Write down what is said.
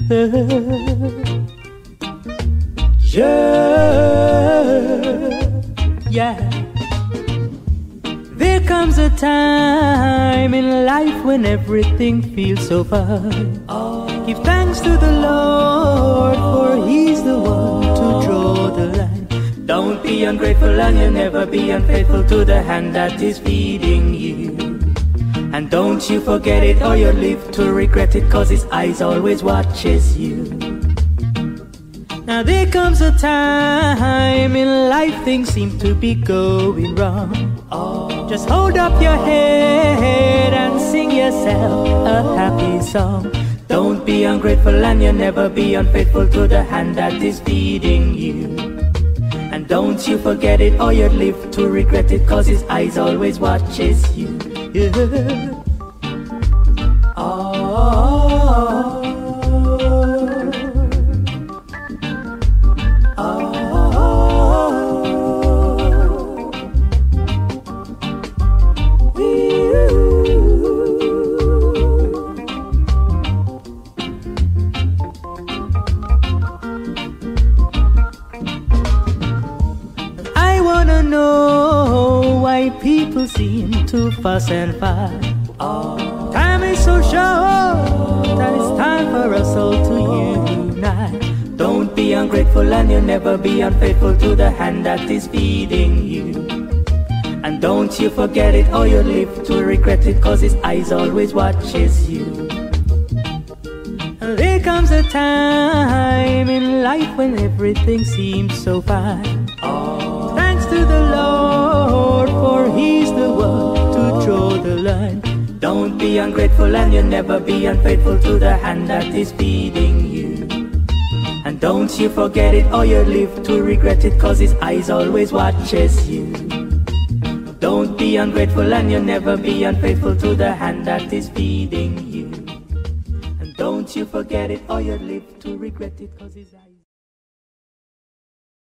Yeah. There comes a time in life when everything feels so fine. Give thanks to the Lord, for He's the one to draw the line. Don't be ungrateful and you'll never be unfaithful to the hand that is feeding you. And don't you forget it or you'll live to regret it, 'cause His eyes always watches you. Now there comes a time in life things seem to be going wrong. Just hold up your head and sing yourself a happy song. Don't be ungrateful and you'll never be unfaithful to the hand that is feeding you. And don't you forget it or you'll live to regret it, 'cause His eyes always watches you. Yeah. I wanna know why people seem to fuss and fight. Time is so short that it's time for us all to unite. Don't be ungrateful and you'll never be unfaithful to the hand that is feeding you. And don't you forget it or you'll live to regret it, 'cause His eyes always watches you. And there comes a time in life when everything seems so fine. Thanks to the Lord, for He's the one to draw the line. Don't be ungrateful and you'll never be unfaithful to the hand that is feeding you. And don't you forget it or you'll live to regret it, 'cause His eyes always watches you. Don't be ungrateful and you'll never be unfaithful to the hand that is feeding you. And don't you forget it or you'll live to regret it, 'cause His eyes